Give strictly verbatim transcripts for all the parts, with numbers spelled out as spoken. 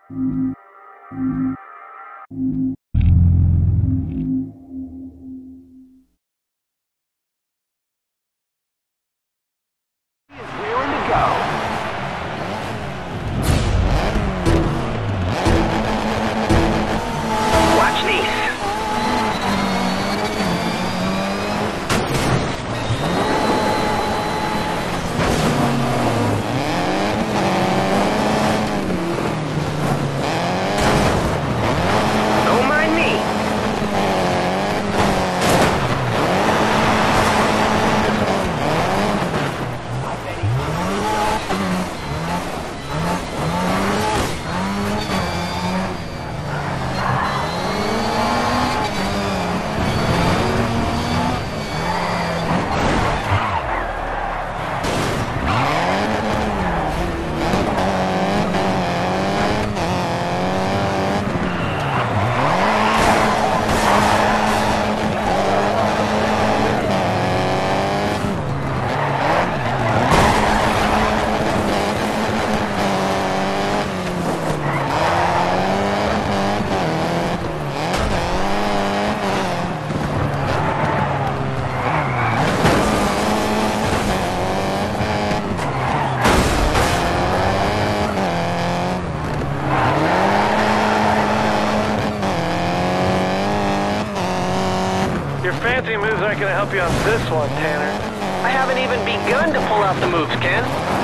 Fancy moves aren't gonna help you on this one, Tanner. I haven't even begun to pull out the moves, Ken.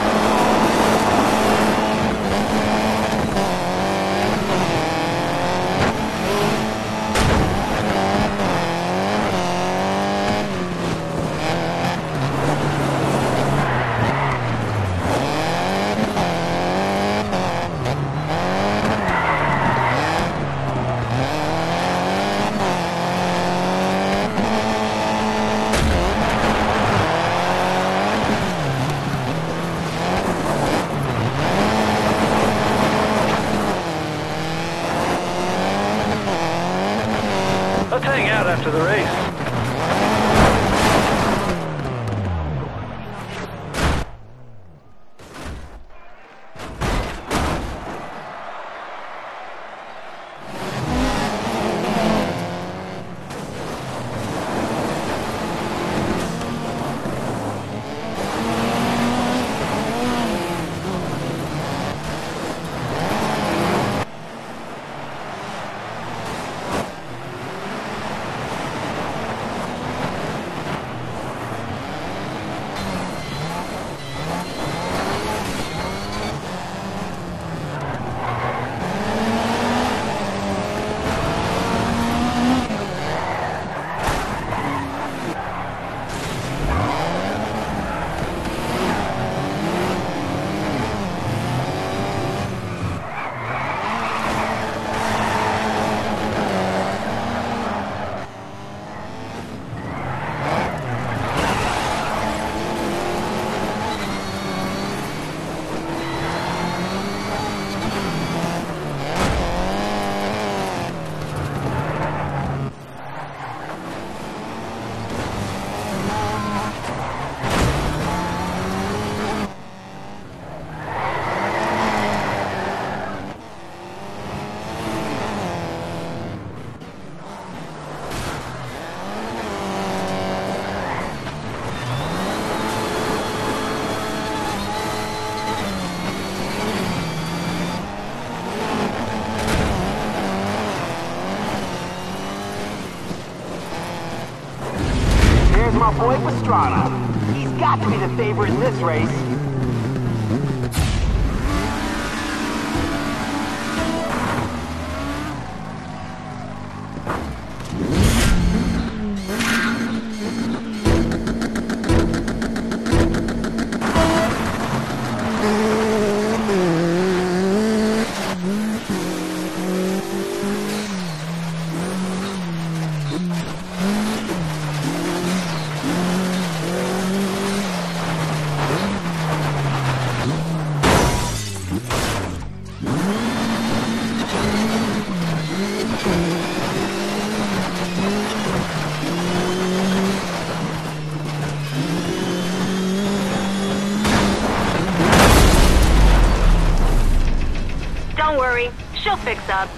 Let's hang out after the race. My boy Pastrana. He's got to be the favorite in this race. Don't worry, she'll fix up.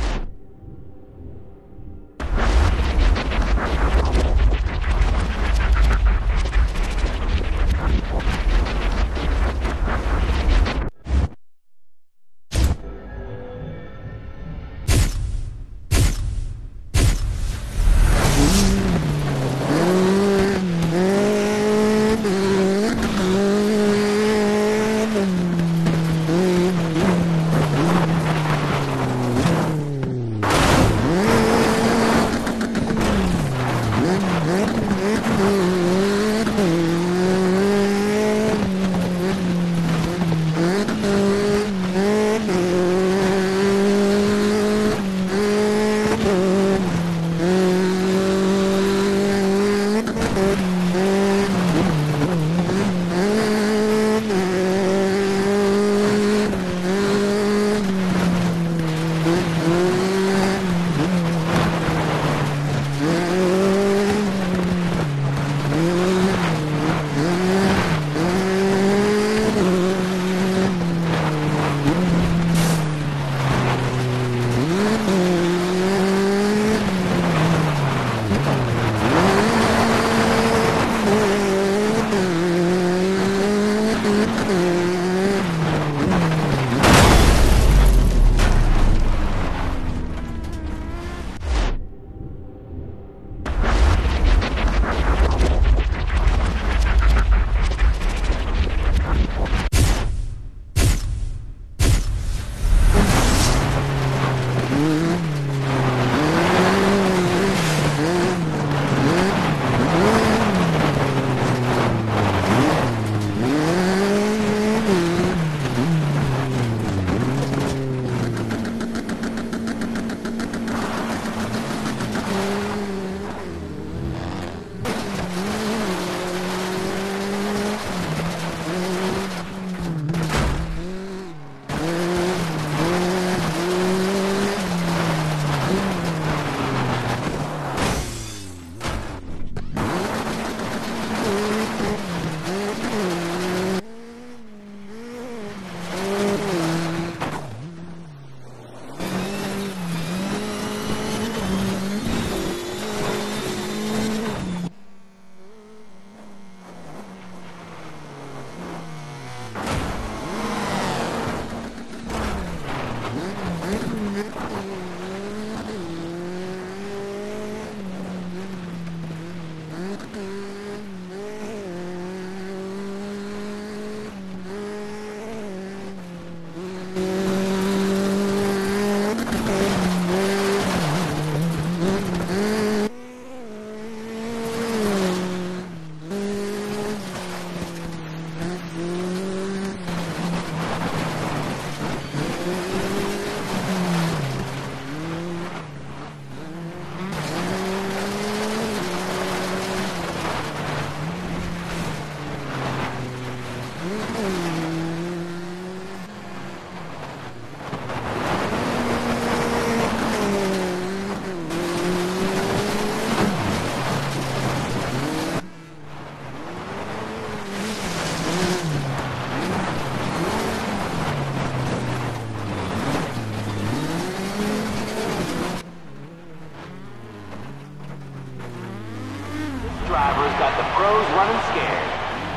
Driver's got the pros running scared.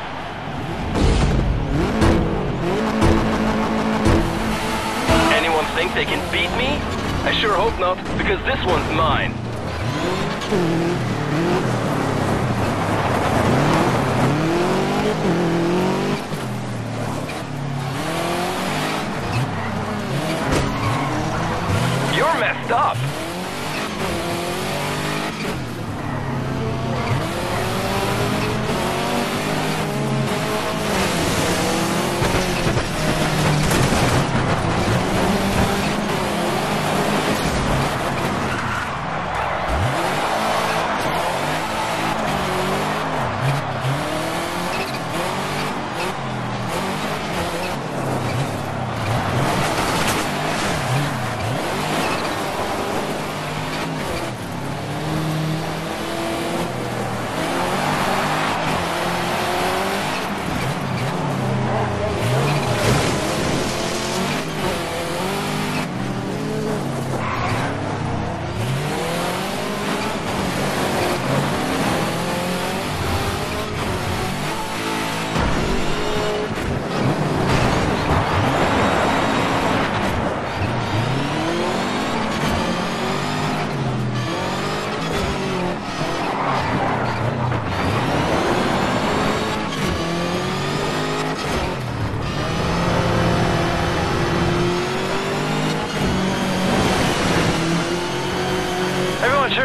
Anyone think they can beat me? I sure hope not, because this one's mine. You're messed up.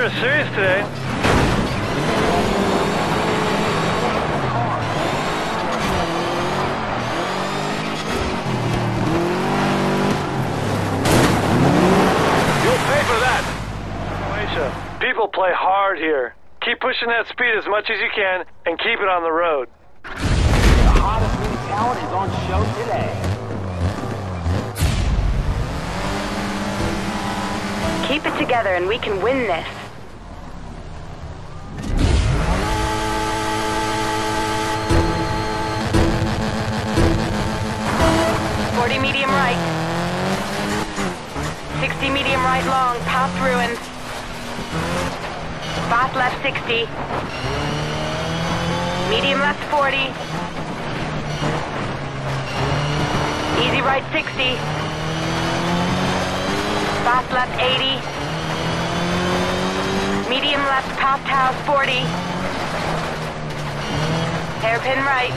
are serious today. You'll pay for that. Croatia, people play hard here. Keep pushing that speed as much as you can and keep it on the road. The hottest new talent is on show today. Keep it together and we can win this. forty medium right. sixty medium right long, past ruins. Fast left sixty. Medium left forty. Easy right sixty. Fast left eighty. Medium left past house forty. Hairpin right.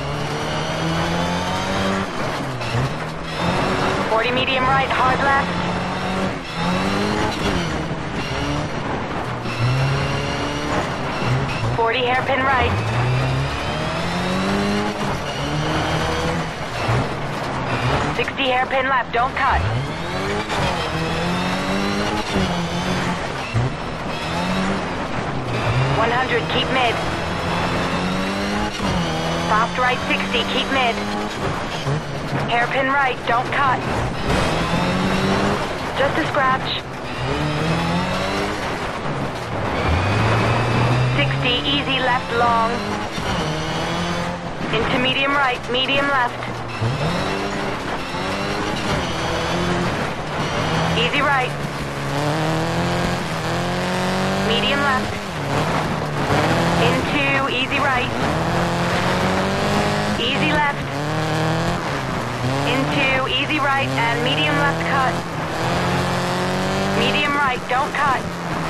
forty medium right, hard left. forty hairpin right. sixty hairpin left, don't cut. one hundred, keep mid. Fast right sixty, keep mid. Hairpin right, don't cut. Just a scratch. sixty, easy left long. Into medium right, medium left. Easy right. Medium left. Into easy right. Easy left. Into easy right and medium left cut. Medium right, don't cut.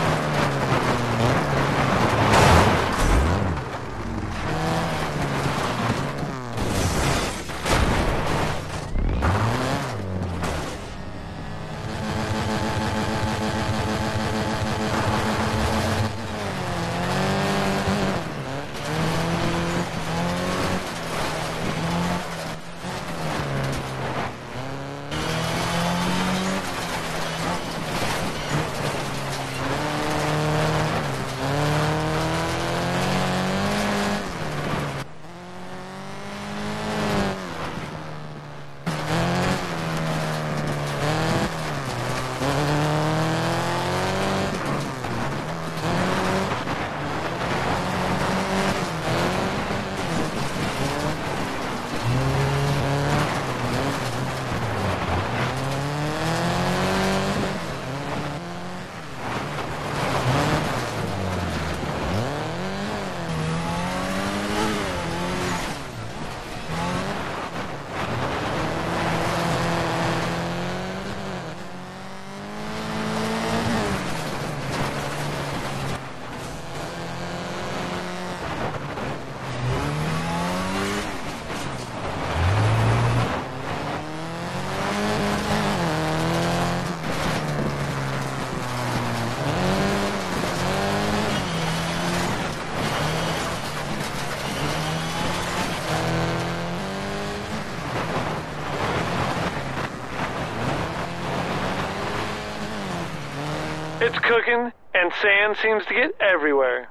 It's cooking, and sand seems to get everywhere.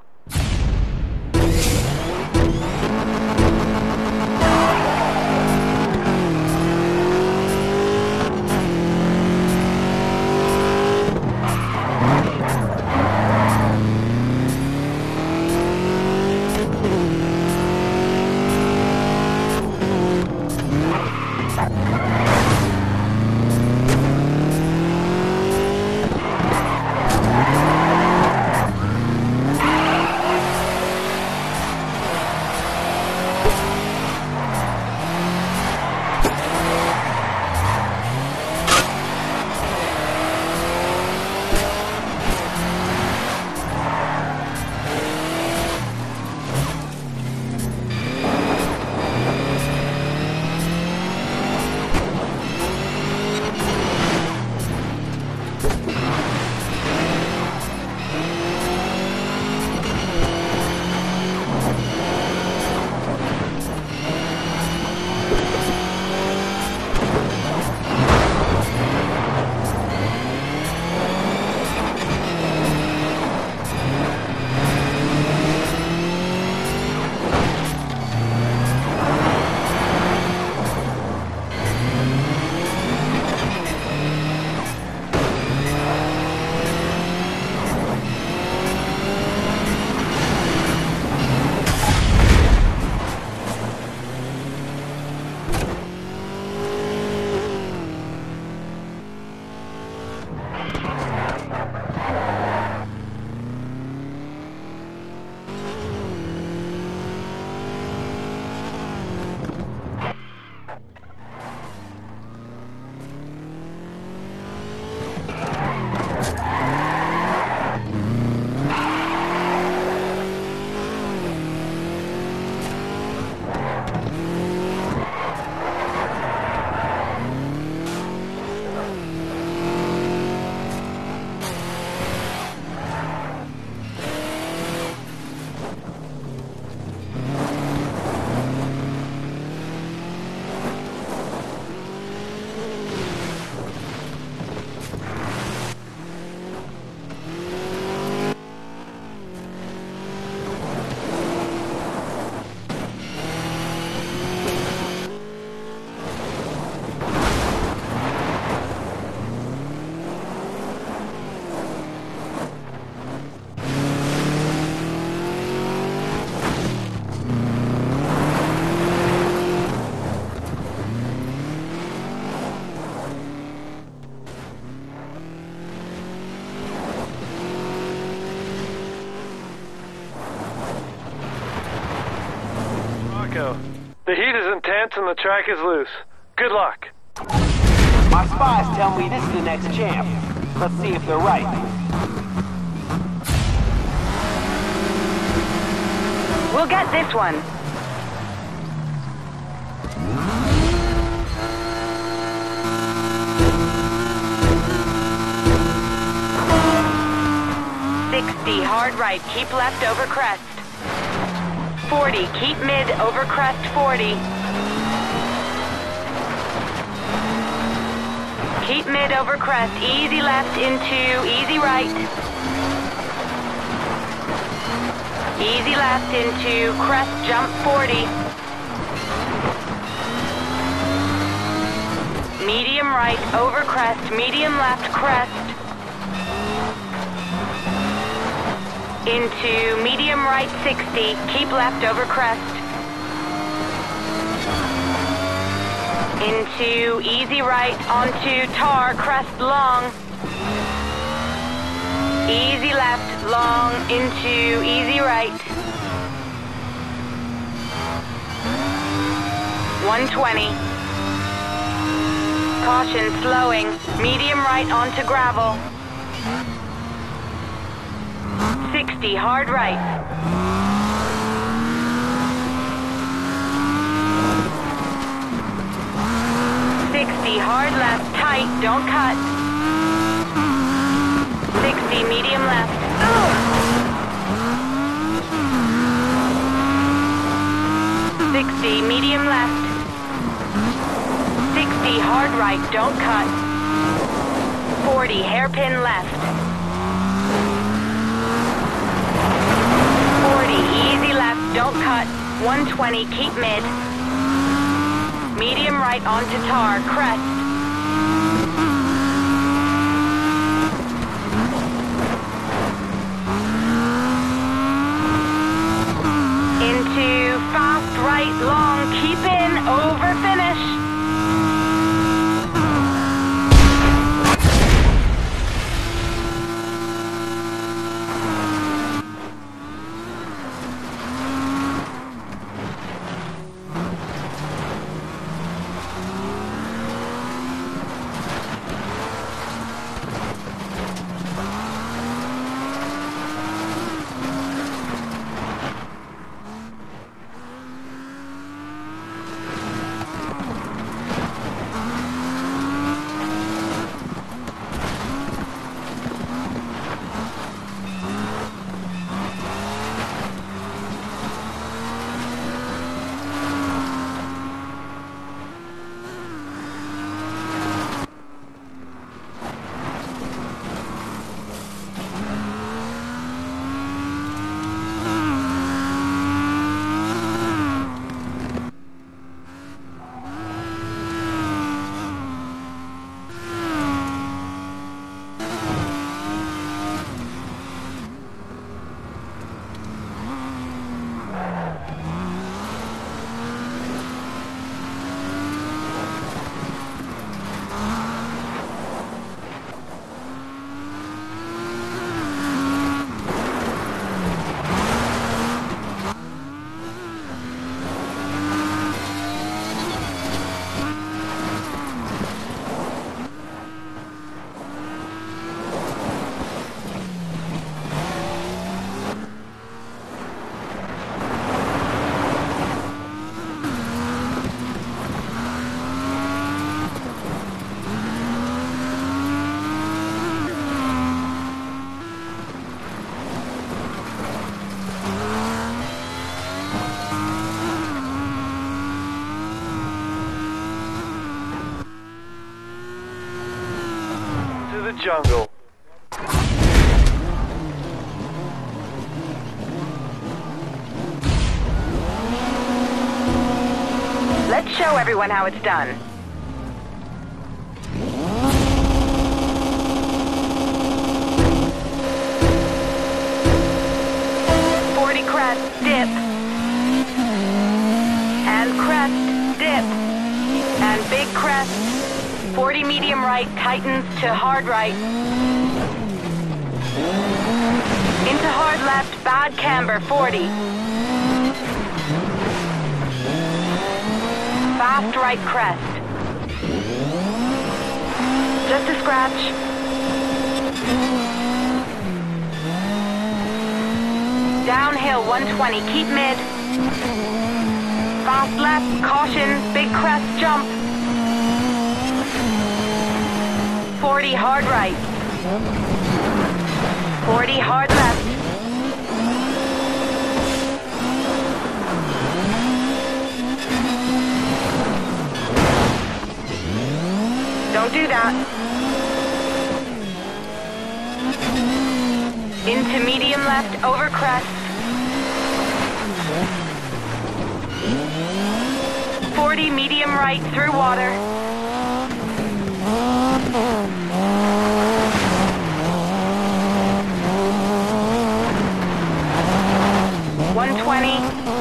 Echo. The heat is intense and the track is loose. Good luck. My spies tell me this is the next champ. Let's see if they're right. We'll get this one. sixty, hard right, keep left over crest. forty, keep mid over crest forty. Keep mid over crest, easy left into easy right. Easy left into crest jump forty. Medium right over crest, medium left crest. Into medium right sixty, keep left over crest. Into easy right onto tar, crest long. Easy left, long into easy right. one twenty. Caution, slowing. Medium right onto gravel. sixty, hard right. sixty, hard left, tight, don't cut. sixty, medium left. sixty, medium left. sixty, hard right, don't cut. forty, hairpin left. forty, easy left, don't cut. one twenty, keep mid. Medium right onto tar, crest. Into fast right, long, keep in, over finish. Jungle. Let's show everyone how it's done. forty crest, dip. And crest, dip. And big crest. forty medium right, tightens to hard right. Into hard left, bad camber, forty. Fast right crest. Just a scratch. Downhill one twenty, keep mid. Fast left, caution, big crest, jump. forty hard right. forty hard left. Don't do that. Into medium left, over crest. forty medium right, through water. one twenty.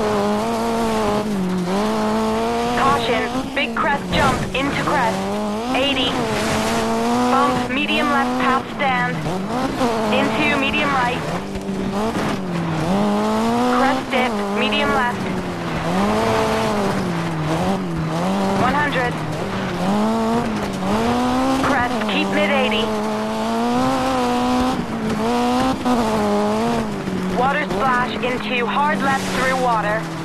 Caution, big crest jump into crest. eighty. Bump, medium left, path stand. Into medium right. Crest dip, medium left. one hundred. Crest, keep mid eighty. Water splash into hard left through water.